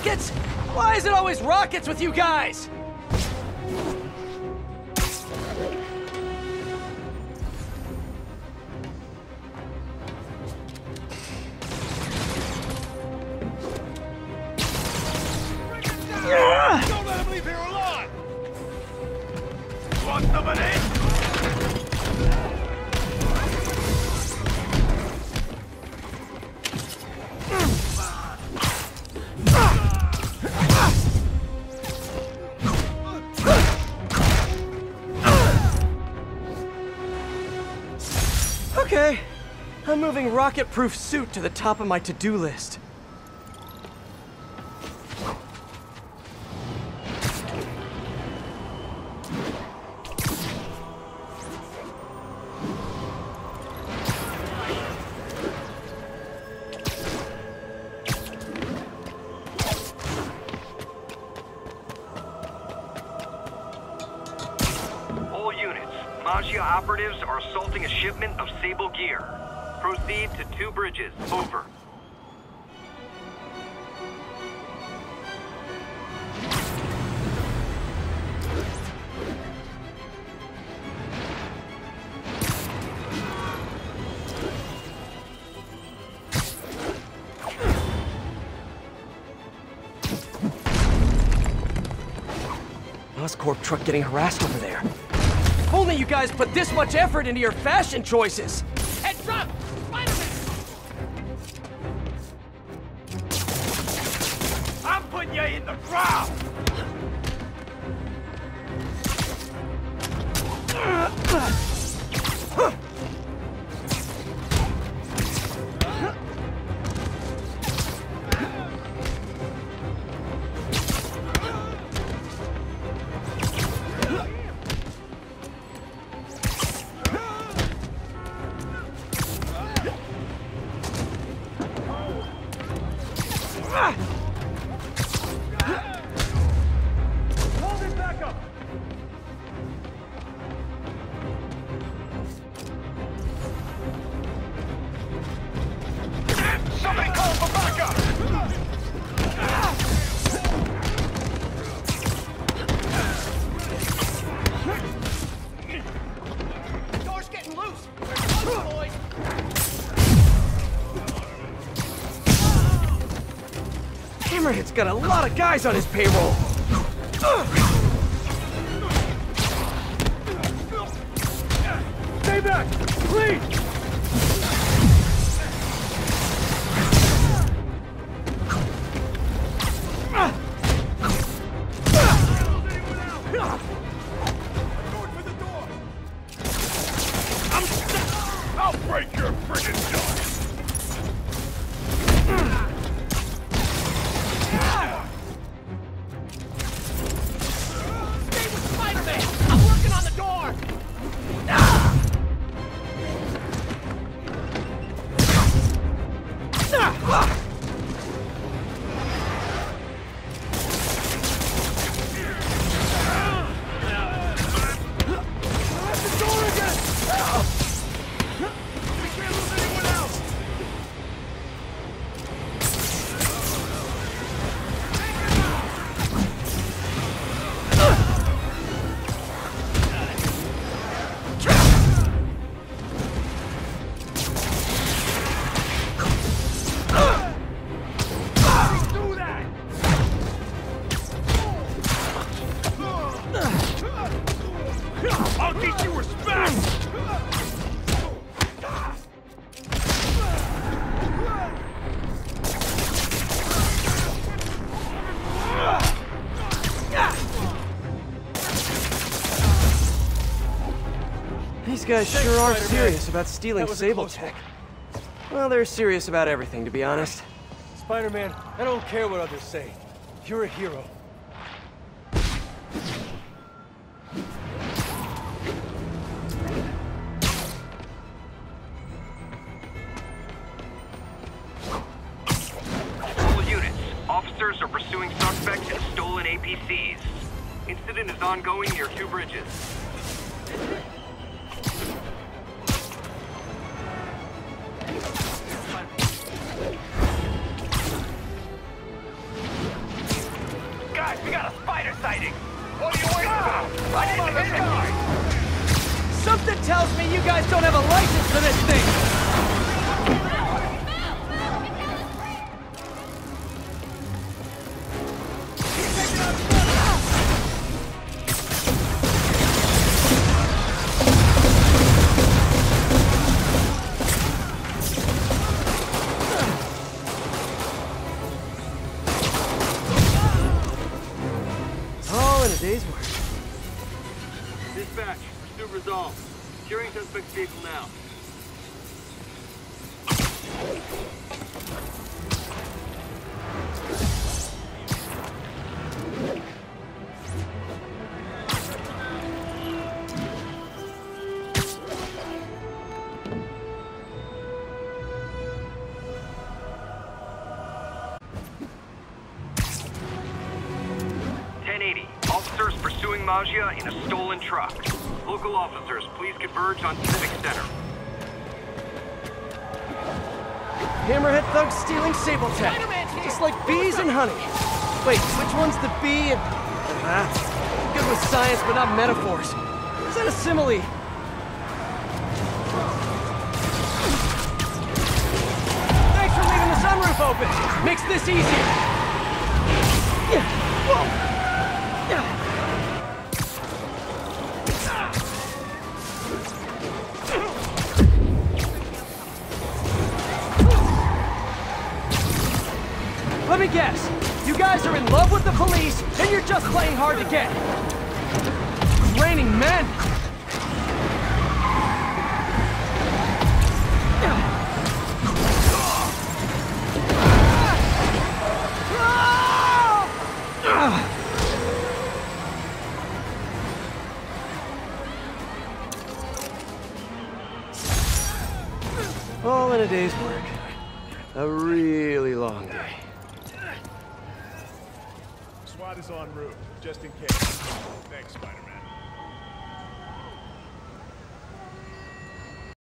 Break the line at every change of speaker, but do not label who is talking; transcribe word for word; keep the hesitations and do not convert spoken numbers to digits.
Rockets? Why is it always rockets with you guys?
Don't let him leave here alive! Want some of this?
Okay, I'm moving rocket-proof suit to the top of my to-do list.
Maggia operatives are assaulting a shipment of Sable gear. Proceed to Two Bridges. Over.
Oscorp truck getting harassed over there. If only you guys put this much effort into your fashion choices!
Heads up! Spider-Man! I'm putting you in the ground! Hold it back up! Somebody call for backup! Door's getting loose! Come on, boys!
Hammerhead's got a lot of guys on his payroll!
Stay back! Please! I'll break your friggin' jaw! Stay with Spider-Man! I'm working on the door! The door again! We can't lose anyone else! Do that! I'll teach you respect!
These guys sure are serious about stealing Sable tech. Well, they're serious about everything, to be honest.
Spider-Man, I don't care what others say. You're a hero.
All units. Officers are pursuing suspects in stolen A P Cs. Incident is ongoing near Two Bridges. resolved. Securing suspect's vehicle now. ten eighty. Officers pursuing Maggia in a stolen truck. Local officers, please converge on Civic Center.
Hammerhead thugs stealing Sable Tech. Just like bees and honey. Wait, which one's the bee and... Uh, good with science, but not metaphors. Is that a simile? Thanks for leaving the sunroof open. Makes this easier. Yeah. Whoa. Yeah. Let me guess. You guys are in love with the police, and you're just playing hard to get. Raining men. All in a day's work. A really long day.
SWAT is en route, just in case. Thanks, Spider.